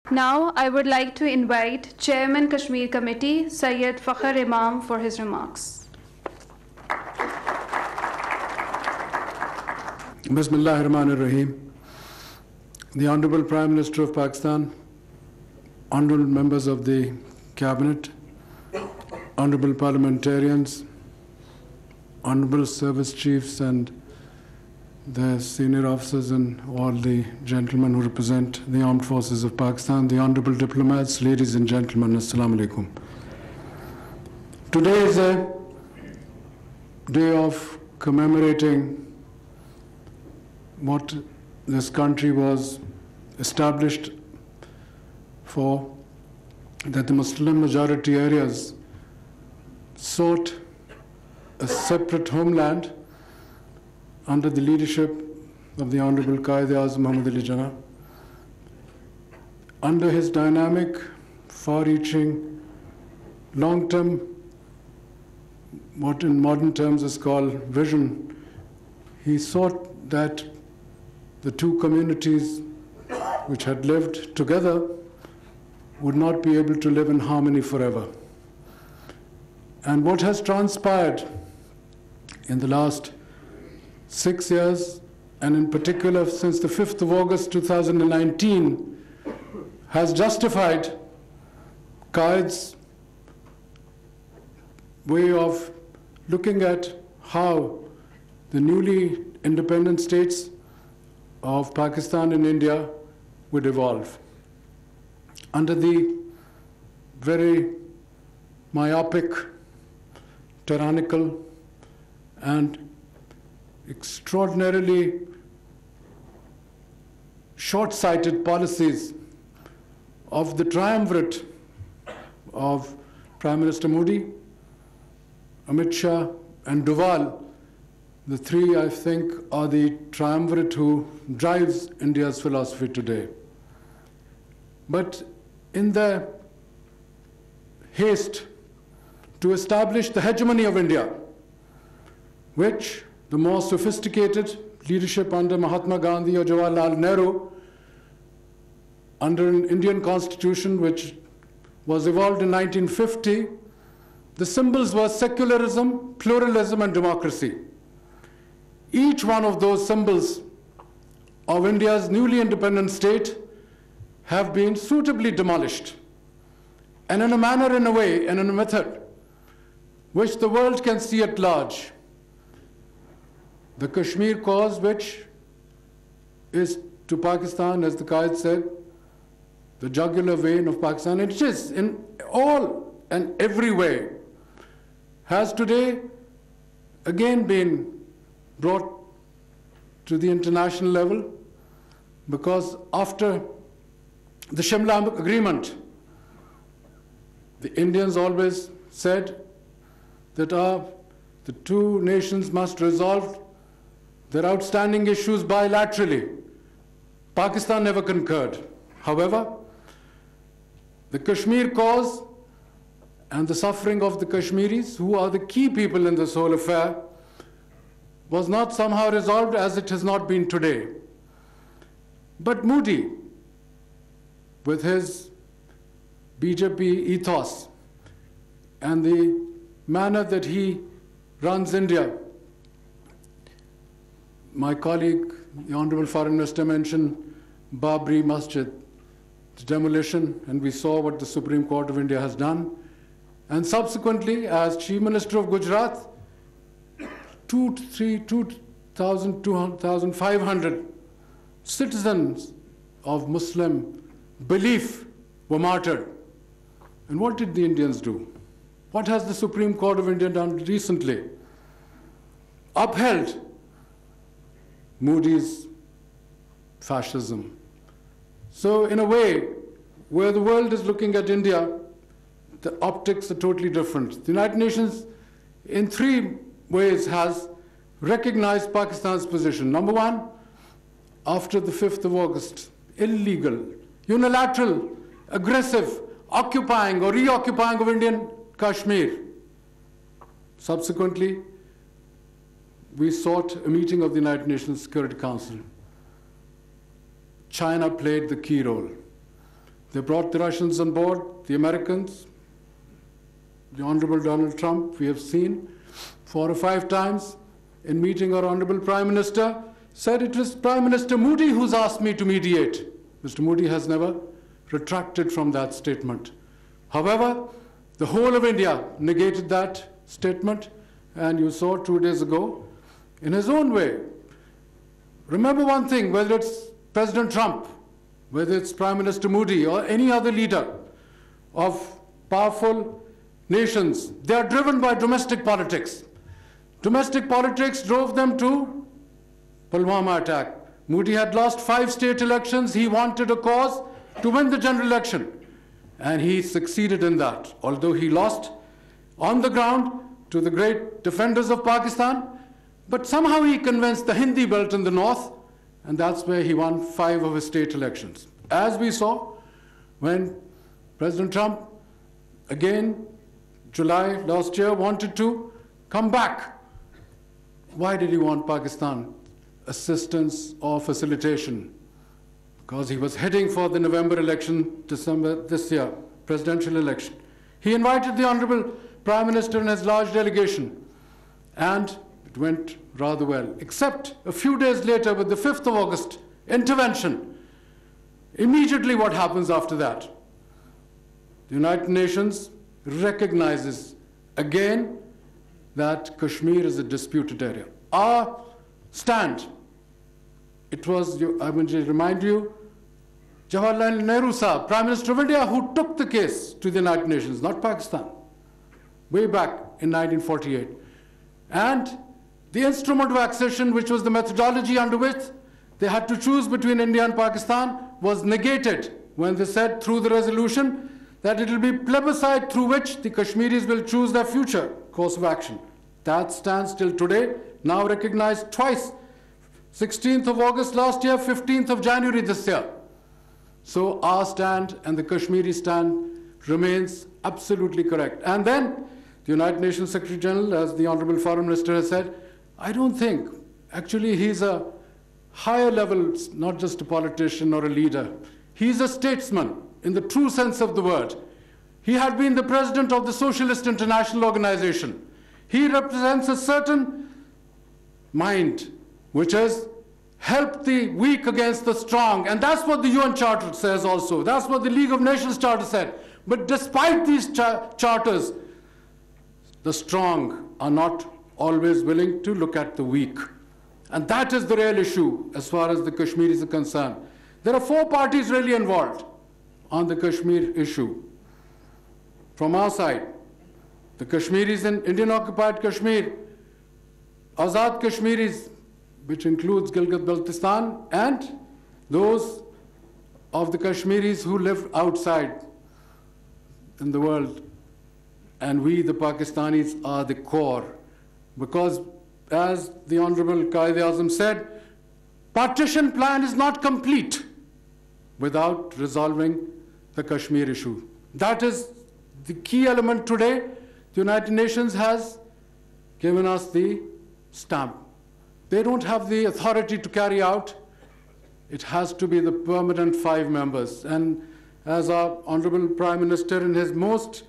Now, I would like to invite Chairman Kashmir Committee, Syed Fakhr Imam, for his remarks. Bismillahir Rahmanir Rahim. The Honorable Prime Minister of Pakistan, honorable members of the Cabinet, honorable parliamentarians, honorable service chiefs and the senior officers and all the gentlemen who represent the armed forces of Pakistan, the honorable diplomats, ladies and gentlemen, Assalamu alaikum. Today is a day of commemorating what this country was established for, that the Muslim majority areas sought a separate homeland under the leadership of the Honorable Quaid-e-Azam Muhammad Ali Jinnah. Under his dynamic, far-reaching, long-term, what in modern terms is called vision, he sought that the two communities which had lived together would not be able to live in harmony forever. And what has transpired in the last 6 years, and in particular since the 5th of August 2019, has justified Quaid's way of looking at how the newly independent states of Pakistan and India would evolve. Under the very myopic, tyrannical, and extraordinarily short-sighted policies of the triumvirate of Prime Minister Modi, Amit Shah, and Doval. The three, I think, are the triumvirate who drives India's philosophy today. But in the haste to establish the hegemony of India, which the more sophisticated leadership under Mahatma Gandhi or Jawaharlal Nehru, under an Indian constitution which was evolved in 1950, the symbols were secularism, pluralism, and democracy. Each one of those symbols of India's newly independent state have been suitably demolished, and in a manner, in a way, and in a method which the world can see at large. The Kashmir cause, which is to Pakistan, as the Quaid said, the jugular vein of Pakistan, it is in all and every way, has today again been brought to the international level, because after the Shimla Agreement, the Indians always said that the two nations must resolve their outstanding issues bilaterally. Pakistan never concurred. However, the Kashmir cause and the suffering of the Kashmiris, who are the key people in this whole affair, was not somehow resolved, as it has not been today. But Modi, with his BJP ethos and the manner that he runs India, my colleague, the Honorable Foreign Minister, mentioned Babri Masjid, the demolition, and we saw what the Supreme Court of India has done. And subsequently, as Chief Minister of Gujarat, 2,500 citizens of Muslim belief were martyred. And what did the Indians do? What has the Supreme Court of India done recently? Upheld Modi's fascism. So in a way, where the world is looking at India, the optics are totally different. The United Nations, in 3 ways, has recognized Pakistan's position. Number one, after the 5th of August, illegal, unilateral, aggressive, occupying or reoccupying of Indian Kashmir. Subsequently, we sought a meeting of the United Nations Security Council. China played the key role. They brought the Russians on board, the Americans, the Honorable Donald Trump, we have seen 4 or 5 times in meeting our Honorable Prime Minister, said it was Prime Minister Modi who's asked me to mediate. Mr. Modi has never retracted from that statement. However, the whole of India negated that statement, and you saw 2 days ago, in his own way. Remember one thing, whether it's President Trump, whether it's Prime Minister Modi or any other leader of powerful nations, they are driven by domestic politics. Domestic politics drove them to Pulwama attack. Modi had lost 5 state elections. He wanted a cause to win the general election. And he succeeded in that. Although he lost on the ground to the great defenders of Pakistan, but somehow he convinced the Hindi belt in the north, and that's where he won 5 of his state elections. As we saw when President Trump, again, July last year, wanted to come back. Why did he want Pakistan assistance or facilitation? Because he was heading for the November election, December this year, presidential election. He invited the Honorable Prime Minister and his large delegation, and it went rather well, except a few days later with the 5th of August intervention. Immediately what happens after that? The United Nations recognizes again that Kashmir is a disputed area. Our stand, it was, I want to remind you, Jawaharlal Nehru Sahab, Prime Minister of India, who took the case to the United Nations, not Pakistan, way back in 1948. And the instrument of accession, which was the methodology under which they had to choose between India and Pakistan, was negated when they said through the resolution that it will be plebiscite through which the Kashmiris will choose their future course of action. That stands till today, now recognized twice, 16th of August last year, 15th of January this year. So our stand and the Kashmiri stand remains absolutely correct. And then the United Nations Secretary General, as the Honorable Foreign Minister has said, I don't think, actually he's a higher level, not just a politician or a leader. He's a statesman in the true sense of the word. He had been the president of the Socialist International Organization. He represents a certain mind, which is help the weak against the strong. And that's what the UN Charter says also. That's what the League of Nations Charter said. But despite these charters, the strong are not always willing to look at the weak. And that is the real issue as far as the Kashmiris are concerned. There are 4 parties really involved on the Kashmir issue. From our side, the Kashmiris in Indian-occupied Kashmir, Azad Kashmiris, which includes Gilgit-Baltistan, and those of the Kashmiris who live outside in the world. And we, the Pakistanis, are the core. Because, as the Honorable Quaid-e-Azam said, partition plan is not complete without resolving the Kashmir issue. That is the key element today. The United Nations has given us the stamp. They don't have the authority to carry out. It has to be the permanent 5 members. And as our Honorable Prime Minister in his most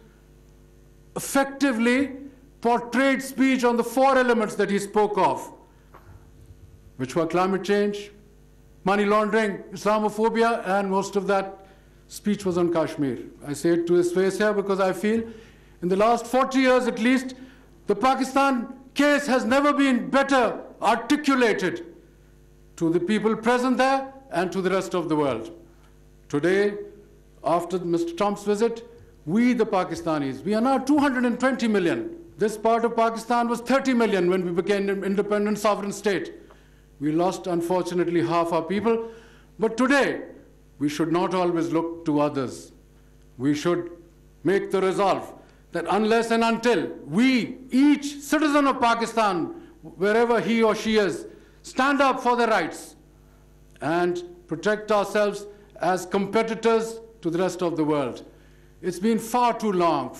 effectively portrayed speech on the 4 elements that he spoke of, which were climate change, money laundering, Islamophobia, and most of that speech was on Kashmir. I say it to his face here because I feel in the last 40 years at least, the Pakistan case has never been better articulated to the people present there and to the rest of the world. Today, after Mr. Trump's visit, we, the Pakistanis, we are now 220 million. This part of Pakistan was 30 million when we became an independent sovereign state. We lost, unfortunately, half our people. But today, we should not always look to others. We should make the resolve that unless and until we, each citizen of Pakistan, wherever he or she is, stand up for their rights and protect ourselves as competitors to the rest of the world. It's been far too long,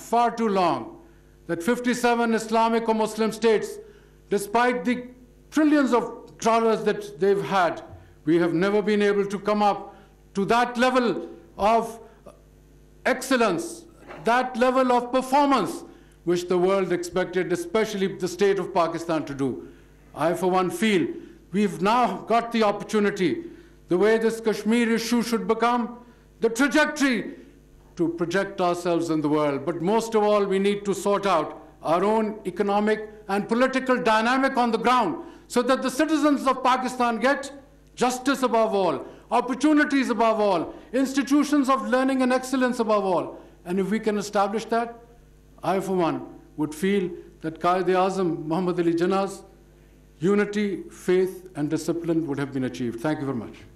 that 57 Islamic or Muslim states, despite the trillions of dollars that they've had, we have never been able to come up to that level of excellence, that level of performance which the world expected, especially the state of Pakistan, to do. I, for one, feel we've now got the opportunity, the way this Kashmir issue should become the trajectory to project ourselves in the world. But most of all, we need to sort out our own economic and political dynamic on the ground so that the citizens of Pakistan get justice above all, opportunities above all, institutions of learning and excellence above all. And if we can establish that, I, for one, would feel that Quaid-e-Azam Muhammad Ali Jinnah's unity, faith, and discipline would have been achieved. Thank you very much.